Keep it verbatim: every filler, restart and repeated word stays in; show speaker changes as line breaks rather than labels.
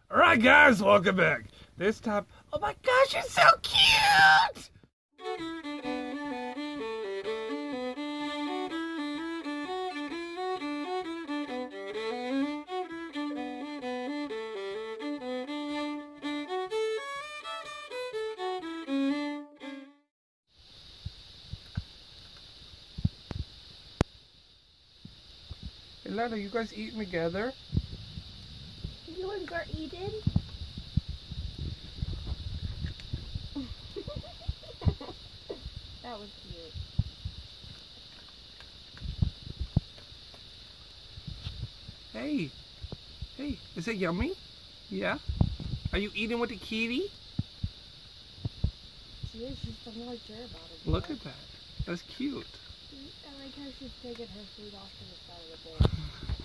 Alright guys, welcome back. This time, oh my gosh, you're so cute! Hey Lana, you guys eating together?
You and Gert eating? That was cute.
Hey, hey, is it yummy? Yeah? Are you eating with the kitty?
She is, she's doesn't really care about it.
Look at that. That's cute.
I like how she's taking her food off to the side of the bowl.